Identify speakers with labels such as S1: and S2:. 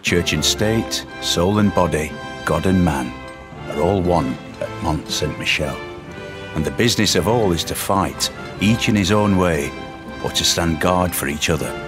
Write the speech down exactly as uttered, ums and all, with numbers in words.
S1: Church and state, soul and body, God and man are all one at Mont Saint Michel. And the business of all is to fight, each in his own way, or to stand guard for each other.